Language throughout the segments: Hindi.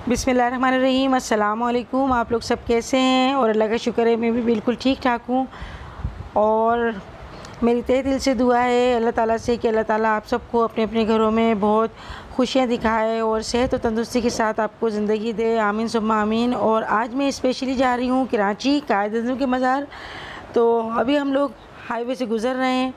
बिस्मिल्लाहिर्रहमानिर्रहीम। अस्सलाम वालेकुम। आप लोग सब कैसे हैं? और अल्लाह का शुक्र है मैं भी बिल्कुल ठीक ठाक हूँ। और मेरी तहे दिल से दुआ है अल्लाह ताला से कि अल्लाह ताला आप सबको अपने अपने घरों में बहुत खुशियाँ दिखाए और सेहत और तंदुरुस्ती के साथ आपको ज़िंदगी दे। आमीन सुम्मा आमीन। और आज मैं स्पेशली जा रही हूँ कराची कायद अज़म के मज़ार। तो अभी हम लोग हाईवे से गुज़र रहे हैं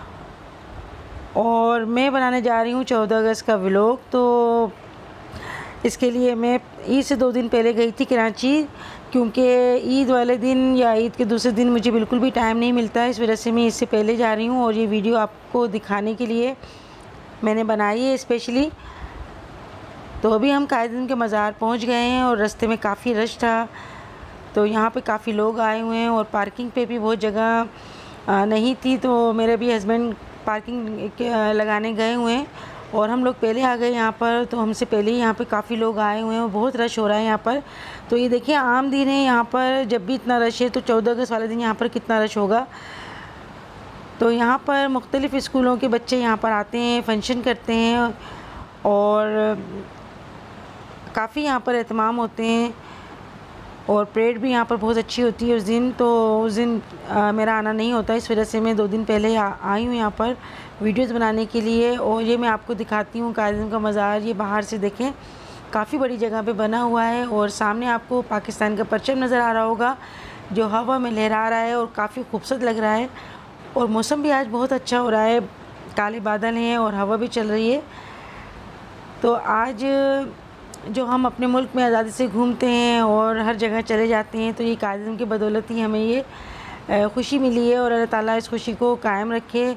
और मैं बनाने जा रही हूँ 14 अगस्त का व्लॉग। तो इसके लिए मैं ईद से 2 दिन पहले गई थी कराची, क्योंकि ईद वाले दिन या ईद के दूसरे दिन मुझे बिल्कुल भी टाइम नहीं मिलता है। इस वजह से मैं इससे पहले जा रही हूँ और ये वीडियो आपको दिखाने के लिए मैंने बनाई है स्पेशली। तो अभी हम कायद के मज़ार पहुँच गए हैं और रास्ते में काफ़ी रश था, तो यहाँ पे काफ़ी लोग आए हुए हैं और पार्किंग पे भी बहुत जगह नहीं थी। तो मेरे भी हस्बैंड पार्किंग लगाने गए हुए हैं और हम लोग पहले आ गए यहाँ पर। तो हमसे पहले ही यहाँ पे काफ़ी लोग आए हुए हैं और बहुत रश हो रहा है यहाँ पर। तो ये देखिए आम दिन है यहाँ पर, जब भी इतना रश है तो 14 अगस्त वाले दिन यहाँ पर कितना रश होगा। तो यहाँ पर मुख्तलिफ़ स्कूलों के बच्चे यहाँ पर आते हैं, फंक्शन करते हैं और काफ़ी यहाँ पर एहतमाम होते हैं और परेड भी यहाँ पर बहुत अच्छी होती है उस दिन। तो उस दिन मेरा आना नहीं होता, इस वजह से मैं 2 दिन पहले आई हूँ यहाँ पर वीडियोस बनाने के लिए। और ये मैं आपको दिखाती हूँ कायद अज़म का मज़ार। ये बाहर से देखें काफ़ी बड़ी जगह पे बना हुआ है और सामने आपको पाकिस्तान का परचम नज़र आ रहा होगा जो हवा में लहरा रहा है और काफ़ी खूबसूरत लग रहा है। और मौसम भी आज बहुत अच्छा हो रहा है, काले बादल हैं और हवा भी चल रही है। तो आज जो हम अपने मुल्क में आज़ादी से घूमते हैं और हर जगह चले जाते हैं, तो ये कायद अज़म की बदौलत ही हमें ये खुशी मिली है और अल्लाह ताला इस खुशी को कायम रखे।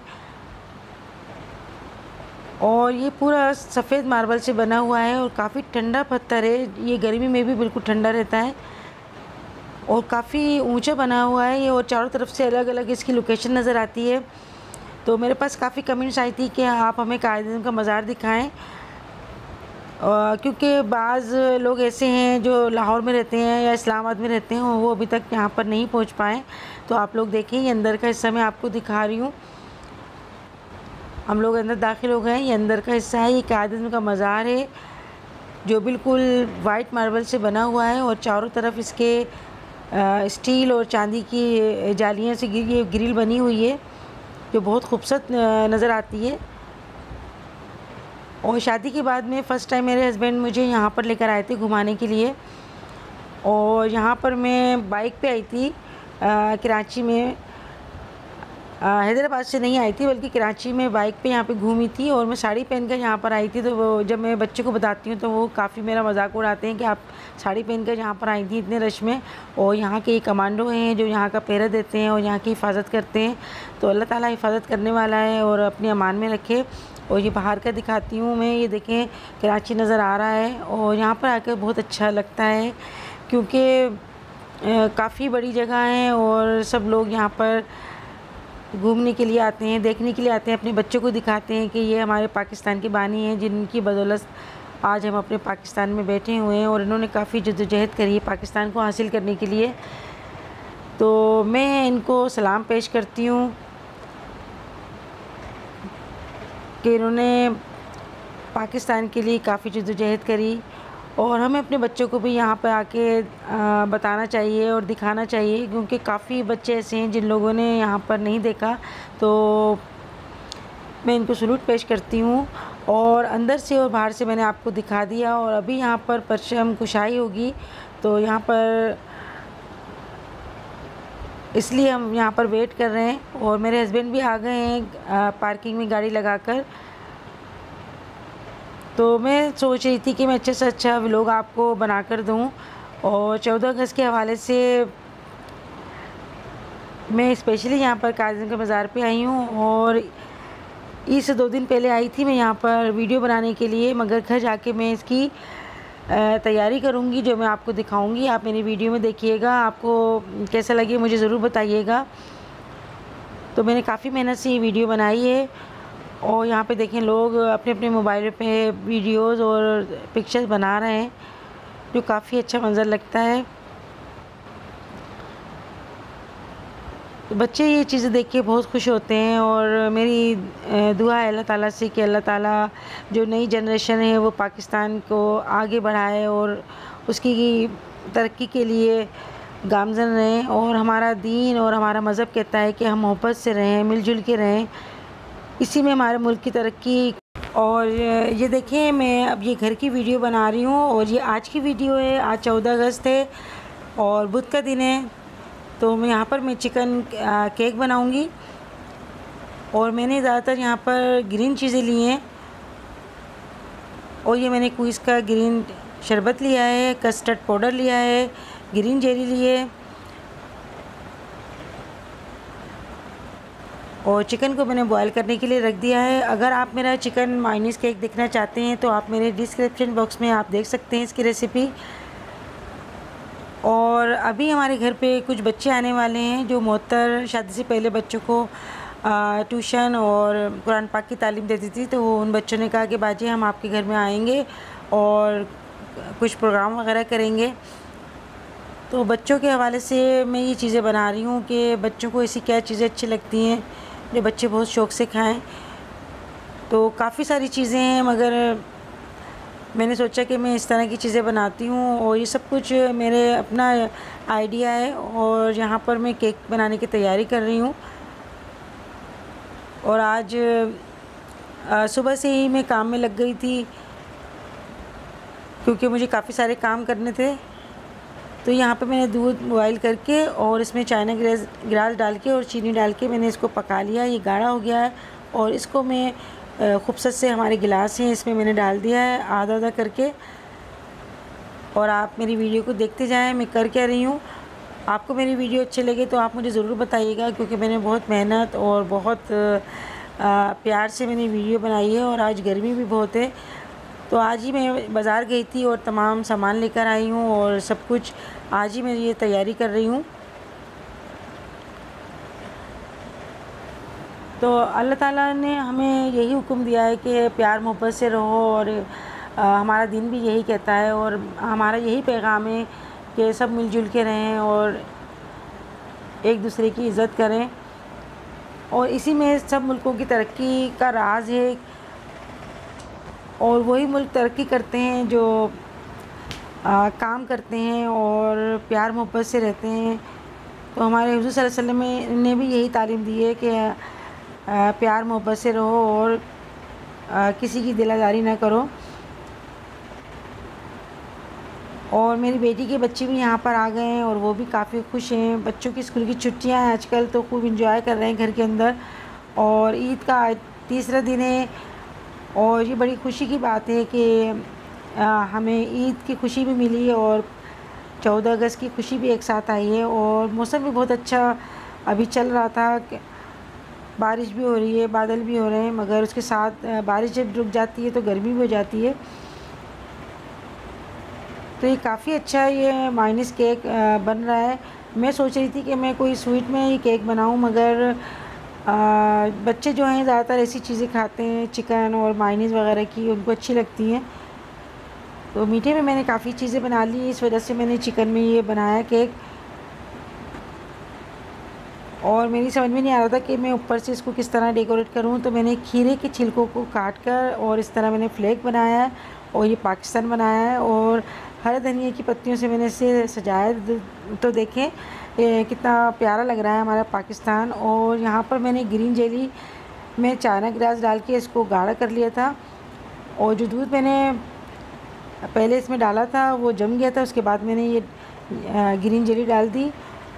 और ये पूरा सफ़ेद मार्बल से बना हुआ है और काफ़ी ठंडा पत्थर है, ये गर्मी में भी बिल्कुल ठंडा रहता है और काफ़ी ऊंचा बना हुआ है ये। और चारों तरफ से अलग अलग इसकी लोकेशन नज़र आती है। तो मेरे पास काफ़ी कमेंट्स आई थी कि आप हमें कायद अज़म का मज़ार दिखाएं, क्योंकि बाज़ लोग ऐसे हैं जो लाहौर में रहते हैं या इस्लामाबाद में रहते हैं, वो अभी तक यहाँ पर नहीं पहुँच पाए। तो आप लोग देखें, ये अंदर का हिस्सा मैं आपको दिखा रही हूँ। हम लोग अंदर दाखिल हो गए हैं, ये अंदर का हिस्सा है। ये कायद अज़म का मज़ार है जो बिल्कुल वाइट मार्बल से बना हुआ है और चारों तरफ इसके स्टील और चांदी की जालियों से ये ग्रिल बनी हुई है जो बहुत खूबसूरत नज़र आती है। और शादी के बाद में फ़र्स्ट टाइम मेरे हस्बैंड मुझे यहाँ पर लेकर आए थे घुमाने के लिए। और यहाँ पर मैं बाइक पे आई थी कराची में, हैदराबाद से नहीं आई थी बल्कि कराची में बाइक पे यहाँ पे घूमी थी। और मैं साड़ी पहन कर यहाँ पर आई थी। तो वो जब मैं बच्चे को बताती हूँ तो वो काफ़ी मेरा मजाक उड़ाते हैं कि आप साड़ी पहन कर यहाँ पर आई थी इतने रश में। और यहाँ के कमांडो हैं जो यहाँ का पहरा देते हैं और यहाँ की हिफाजत करते हैं। तो अल्लाह ताला हिफाजत करने वाला है और अपनी अमान में रखे। और ये बाहर का दिखाती हूँ मैं, ये देखें कराची नज़र आ रहा है और यहाँ पर आकर बहुत अच्छा लगता है क्योंकि काफ़ी बड़ी जगह है और सब लोग यहाँ पर घूमने के लिए आते हैं, देखने के लिए आते हैं, अपने बच्चों को दिखाते हैं कि ये हमारे पाकिस्तान के बानी हैं जिनकी बदौलत आज हम अपने पाकिस्तान में बैठे हुए हैं और इन्होंने काफ़ी जद्दोजहद करी है पाकिस्तान को हासिल करने के लिए। तो मैं इनको सलाम पेश करती हूँ कि इन्होंने पाकिस्तान के लिए काफ़ी जद्दोजहद करी और हमें अपने बच्चों को भी यहाँ पर आके बताना चाहिए और दिखाना चाहिए, क्योंकि काफ़ी बच्चे ऐसे हैं जिन लोगों ने यहाँ पर नहीं देखा। तो मैं इनको सलूट पेश करती हूँ। और अंदर से और बाहर से मैंने आपको दिखा दिया और अभी यहाँ पर परचम कुशाई होगी, तो यहाँ पर इसलिए हम यहाँ पर वेट कर रहे हैं। और मेरे हस्बैंड भी आ गए हैं पार्किंग में गाड़ी लगाकर। तो मैं सोच रही थी कि मैं अच्छे से अच्छा व्लॉग आपको बना कर दूँ। और 14 अगस्त के हवाले से मैं स्पेशली यहाँ पर कायद अज़म के मज़ार पे आई हूँ और ईद से 2 दिन पहले आई थी मैं यहाँ पर वीडियो बनाने के लिए, मगर घर जाके मैं इसकी तैयारी करूँगी जो मैं आपको दिखाऊँगी। आप मेरी वीडियो में देखिएगा, आपको कैसा लगे मुझे ज़रूर बताइएगा। तो मैंने काफ़ी मेहनत से ये वीडियो बनाई है और यहाँ पे देखें लोग अपने अपने मोबाइल पे वीडियोस और पिक्चर्स बना रहे हैं जो काफ़ी अच्छा मंज़र लगता है। तो बच्चे ये चीज़ें देख के बहुत खुश होते हैं और मेरी दुआ है अल्लाह ताला से कि अल्लाह ताला जो नई जनरेशन है वो पाकिस्तान को आगे बढ़ाए और उसकी तरक्की के लिए गामज़न रहें। और हमारा दीन और हमारा मज़हब कहता है कि हम मोहब्बत से रहें, मिलजुल के रहें, इसी में हमारे मुल्क की तरक्की। और ये देखिए मैं अब ये घर की वीडियो बना रही हूँ और ये आज की वीडियो है। आज 14 अगस्त है और बुध का दिन है। तो मैं यहाँ पर चिकन केक बनाऊँगी और मैंने ज़्यादातर यहाँ पर ग्रीन चीज़ें ली हैं और ये मैंने क्विज़ का ग्रीन शरबत लिया है, कस्टर्ड पाउडर लिया है, ग्रीन जेली लिए और चिकन को मैंने बॉईल करने के लिए रख दिया है। अगर आप मेरा चिकन मायोनीज़ केक देखना चाहते हैं तो आप मेरे डिस्क्रिप्शन बॉक्स में आप देख सकते हैं इसकी रेसिपी। और अभी हमारे घर पे कुछ बच्चे आने वाले हैं जो मोहत्तर शादी से पहले बच्चों को ट्यूशन और कुरान पाक की तालीम देती थी। तो उन बच्चों ने कहा कि बाजी हम आपके घर में आएंगे और कुछ प्रोग्राम वगैरह करेंगे। तो बच्चों के हवाले से मैं ये चीज़ें बना रही हूँ कि बच्चों को ऐसी क्या चीज़ें अच्छी लगती हैं जो बच्चे बहुत शौक़ से खाएं। तो काफ़ी सारी चीज़ें हैं मगर मैंने सोचा कि मैं इस तरह की चीज़ें बनाती हूँ और ये सब कुछ मेरे अपना आइडिया है। और यहाँ पर मैं केक बनाने की तैयारी कर रही हूँ और आज सुबह से ही मैं काम में लग गई थी क्योंकि मुझे काफ़ी सारे काम करने थे। तो यहाँ पे मैंने दूध बॉईल करके और इसमें चाइना ग्रास डाल के और चीनी डाल के मैंने इसको पका लिया। ये गाढ़ा हो गया है और इसको मैं खूबसूरत से हमारे गिलास हैं इसमें मैंने डाल दिया है आधा आधा करके। और आप मेरी वीडियो को देखते जाएं मैं कर क्या रही हूँ। आपको मेरी वीडियो अच्छी लगे तो आप मुझे ज़रूर बताइएगा क्योंकि मैंने बहुत मेहनत और बहुत प्यार से मैंने वीडियो बनाई है। और आज गर्मी भी बहुत है तो आज ही मैं बाज़ार गई थी और तमाम सामान लेकर आई हूँ और सब कुछ आज ही मैं ये तैयारी कर रही हूँ। तो अल्लाह ताला ने हमें यही हुक्म दिया है कि प्यार मोहब्बत से रहो और हमारा दिन भी यही कहता है और हमारा यही पैगाम है कि सब मिलजुल के रहें और एक दूसरे की इज़्ज़त करें। और इसी में सब मुल्कों की तरक्की का राज है और वही मुल्क तरक्की करते हैं जो काम करते हैं और प्यार मोहब्बत से रहते हैं। तो हमारे हुज़ूर सल्लल्लाहु अलैहि वसल्लम ने भी यही तालीम दी है कि प्यार मोहब्बत से रहो और किसी की दिलादारी ना करो। और मेरी बेटी के बच्चे भी यहाँ पर आ गए हैं और वो भी काफ़ी खुश हैं। बच्चों की स्कूल की छुट्टियाँ हैं आजकल तो खूब इंजॉय कर रहे हैं घर के अंदर। और ईद का तीसरा दिन है और ये बड़ी खुशी की बात है कि हमें ईद की खुशी भी मिली और 14 अगस्त की खुशी भी एक साथ आई है। और मौसम भी बहुत अच्छा अभी चल रहा था, बारिश भी हो रही है, बादल भी हो रहे हैं, मगर उसके साथ बारिश जब रुक जाती है तो गर्मी भी हो जाती है। तो ये काफ़ी अच्छा ये मायोनीज़ केक बन रहा है। मैं सोच रही थी कि मैं कोई स्वीट में ही केक बनाऊं मगर बच्चे जो हैं ज़्यादातर ऐसी चीज़ें खाते हैं, चिकन और मायोनीज़ वगैरह की उनको अच्छी लगती हैं। तो मीठे में मैंने काफ़ी चीज़ें बना ली, इस वजह से मैंने चिकन में ये बनाया केक। और मेरी समझ में नहीं आ रहा था कि मैं ऊपर से इसको किस तरह डेकोरेट करूं। तो मैंने खीरे के छिलकों को काट कर और इस तरह मैंने फ्लेक बनाया है और ये पाकिस्तान बनाया है और हरे धनिया की पत्तियों से मैंने इसे सजाया। तो देखें कितना प्यारा लग रहा है हमारा पाकिस्तान। और यहाँ पर मैंने ग्रीन जेली में चाइना ग्रास डाल के इसको गाढ़ा कर लिया था और जो दूध मैंने पहले इसमें डाला था वो जम गया था। उसके बाद मैंने ये ग्रीन जेली डाल दी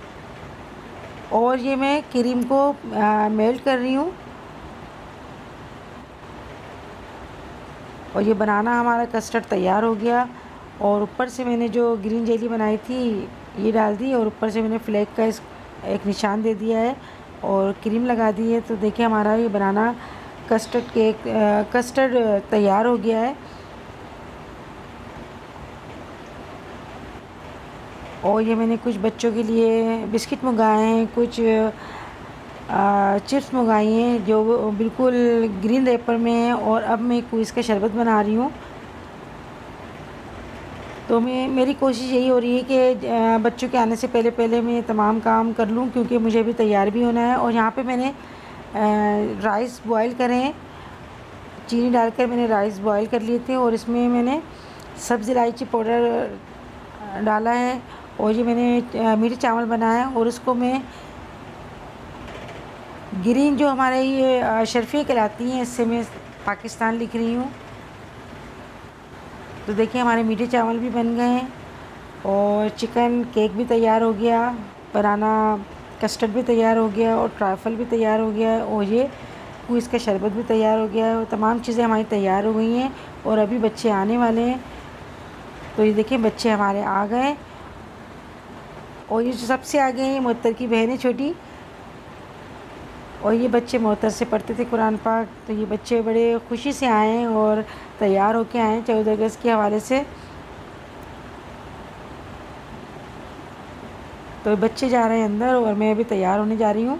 और ये मैं क्रीम को मेल्ट कर रही हूँ। और ये बनाना हमारा कस्टर्ड तैयार हो गया। और ऊपर से मैंने जो ग्रीन जेली बनाई थी ये डाल दी और ऊपर से मैंने फ्लेक का एक निशान दे दिया है और क्रीम लगा दी है। तो देखिए हमारा ये बनाना कस्टर्ड तैयार हो गया है। और ये मैंने कुछ बच्चों के लिए बिस्किट मंगाए हैं, कुछ चिप्स मंगाई हैं जो बिल्कुल ग्रीन रैपर में है। और अब मैं क्विज़ का शरबत बना रही हूँ। तो मेरी कोशिश यही हो रही है कि बच्चों के आने से पहले पहले मैं तमाम काम कर लूँ, क्योंकि मुझे भी तैयार भी होना है। और यहाँ पे मैंने राइस बॉईल करे हैं, चीनी डालकर मैंने राइस बॉईल कर लिए थे, और इसमें मैंने सब्ज़ इलायची पाउडर डाला है, और ये मैंने मीठे चावल बनाया है। और उसको मैं ग्रीन जो हमारे ये शर्फ़ियाँ कहलाती हैं, इससे मैं पाकिस्तान लिख रही हूँ। तो देखिए हमारे मीठे चावल भी बन गए हैं, और चिकन केक भी तैयार हो गया, बनाना कस्टर्ड भी तैयार हो गया, और ट्राइफल भी तैयार हो गया है, और ये इसका शरबत भी तैयार हो गया है। और तमाम चीज़ें हमारी तैयार हो गई हैं, और अभी बच्चे आने वाले हैं। तो ये देखिए बच्चे हमारे आ गए, और ये जो सबसे आगे हैं मोहत्तर की बहन है छोटी, और ये बच्चे मोहत्तर से पढ़ते थे कुरान पाक। तो ये बच्चे बड़े खुशी से आए हैं और तैयार होके आए हैं 14 अगस्त के हवाले से। तो बच्चे जा रहे हैं अंदर, और मैं अभी तैयार होने जा रही हूँ।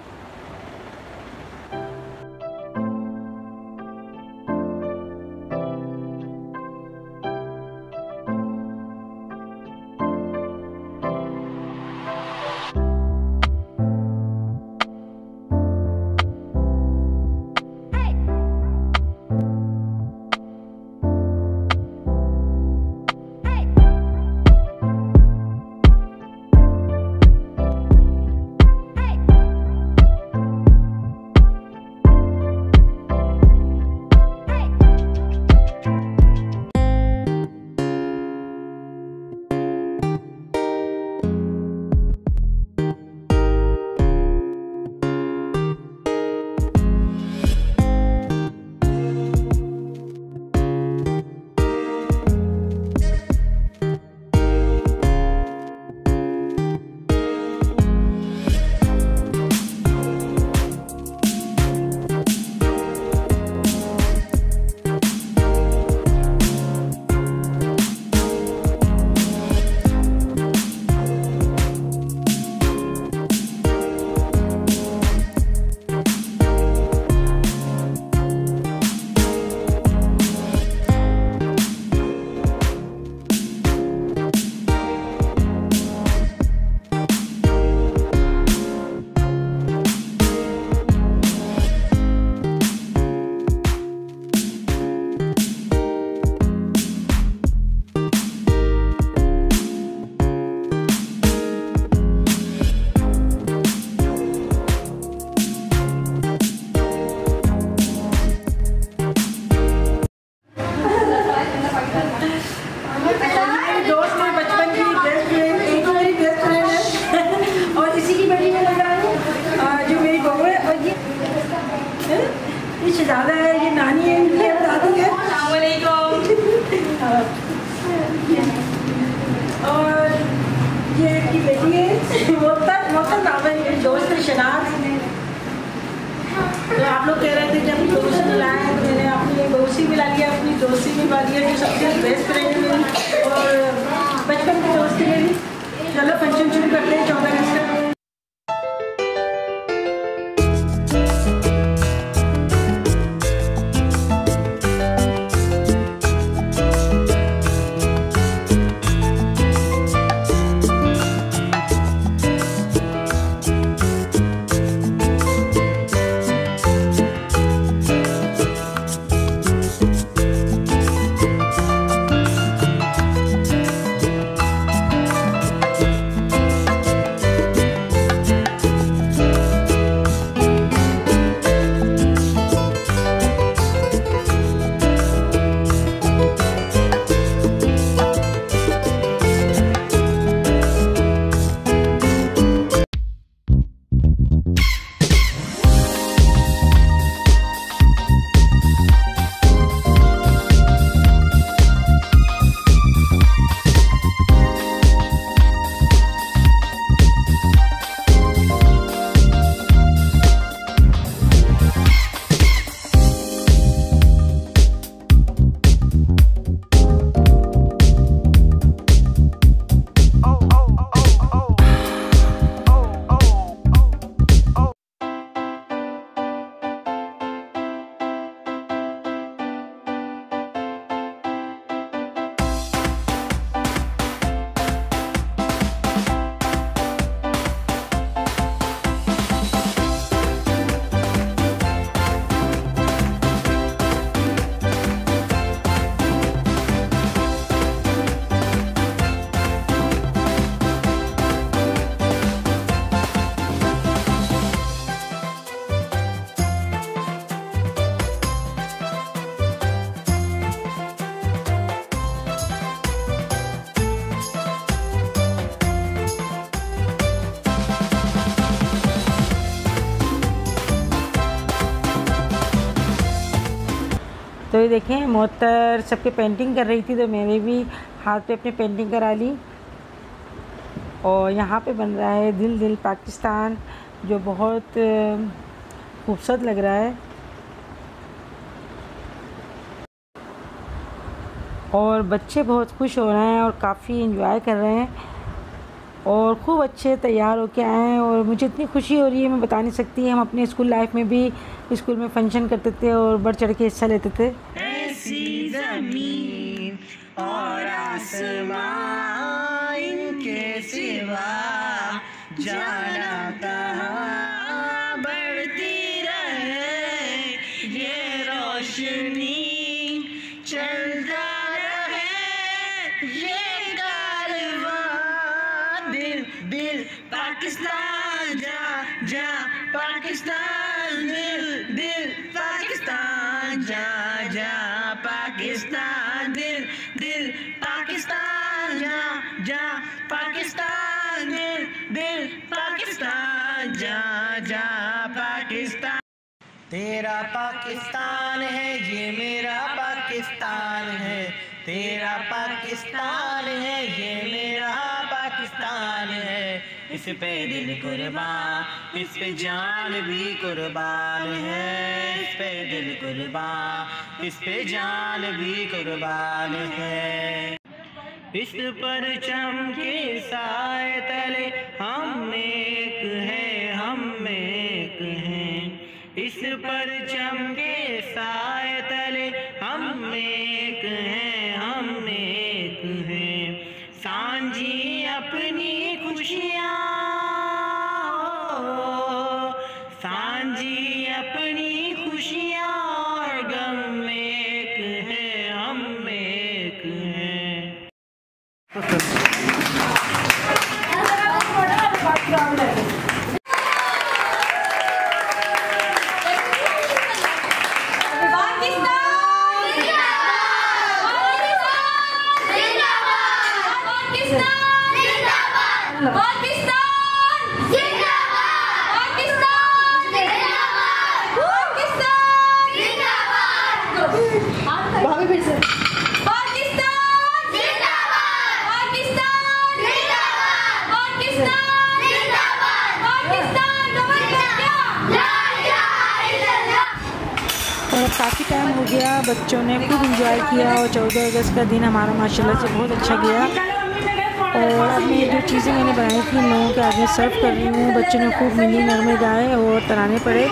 शहजादा है, ये नानी है, ये दादी है। और ये की बेटी है मोहतर नाम है, मेरी दोस्त है शनाज। तो आप लोग कह रहे थे कि अपनी दोस्त मिलाएं, तो मैंने अपनी दोस्ती मिला लिया, अपनी दोस्ती मिला लिया जो सबसे बेस्ट फ्रेंड है मेरी, और बचपन की दोस्ती मेरी। चलो फंक्शन शुरू करते हैं 14 अगस्त का। ये देखें मोहतर सबके पेंटिंग कर रही थी, तो मैंने भी हाथ पे अपनी पेंटिंग करा ली। और यहाँ पे बन रहा है दिल दिल पाकिस्तान, जो बहुत खूबसूरत लग रहा है। और बच्चे बहुत खुश हो रहे हैं और काफ़ी एंजॉय कर रहे हैं और खूब अच्छे तैयार होके आए हैं। और मुझे इतनी खुशी हो रही है मैं बता नहीं सकती। हम अपने स्कूल लाइफ में भी स्कूल में फंक्शन करते थे और बढ़ चढ़ के हिस्सा लेते थे। ऐसी ज़मीन और आसमां इनके सिवा जाना कहाँ, बढ़ती रहे ये रोशनी, चलता रहे ये कारवां। दिल दिल पाकिस्तान, जा जा पाकिस्तान, दिल दिल पाकिस्तान, जा जा पाकिस्तान, दिल दिल पाकिस्तान, जा जा पाकिस्तान, दिल दिल पाकिस्तान, जा जा पाकिस्तान। तेरा पाकिस्तान है ये मेरा पाकिस्तान है, तेरा पाकिस्तान है ये मेरा पाकिस्तान है। इस पे दिल कुर्बान, इस पे जान भी कुर्बान है। इस पे दिल कुर्बान, इस पे जान भी कुर्बान है। इस परचम के साए तले हम एक हैं, हम एक हैं। इस परचम के साए तले हम एक हैं, हम एक हैं। सांझी अपनी खुशियाँ, सांझी अपनी खुशियाँ और गम एक हैं, हम एक हैं। और काफ़ी टाइम हो गया, बच्चों ने खूब इंजॉय किया और 14 अगस्त का दिन हमारा माशाल्लाह से बहुत अच्छा गया। और अब मैं जो चीज़ें मैंने बनाई थी इन लोगों के आगे सर्व कर रही हूँ। बच्चों ने खूब मिली नगमे गाए और तराने पड़े।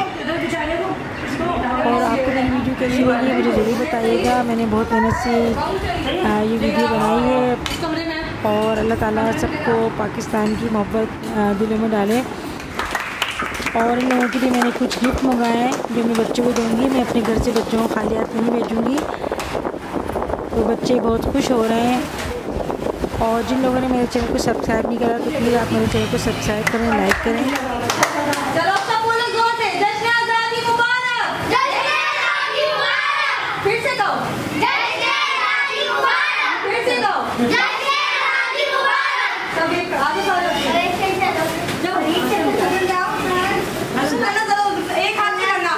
और आपको मेरी वीडियो कैसी लगी मुझे ज़रूर बताइएगा। मैंने बहुत मेहनत से ये वीडियो बनाई है। और अल्लाह ताला सबको पाकिस्तान की मोहब्बत दिलों में डाले। और इन लोगों के लिए मैंने कुछ गिफ्ट मंगाए हैं जो मैं बच्चों को दूँगी। मैं अपने घर से बच्चों को खाली हाथ नहीं भेजूँगी। तो बच्चे बहुत खुश हो रहे हैं। और जिन लोगों ने मेरे चैनल को सब्सक्राइब नहीं करा तो प्लीज़ आप मेरे चैनल को सब्सक्राइब करें, लाइक करें। चलो सब बोलो जोर से, जश्न आज़ादी मुबारक, जश्न आज़ादी मुबारक। फिर से कहो, जश्न आज़ादी मुबारक। फिर से कहो, जश्न आज़ादी मुबारक। सब एक आगे बढ़ो, एक साइड से जो एक से चल जाओ। करना चलो, एक हाथ से करना।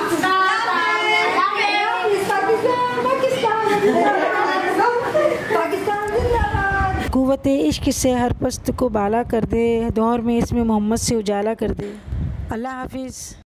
पाकिस्तान जिंदाबाद। कुव्वते इश्क से हर पस्त को बाला कर दे, दौर में इसमें मोहम्मद से उजाला कर दे। अल्लाह हाफिज़।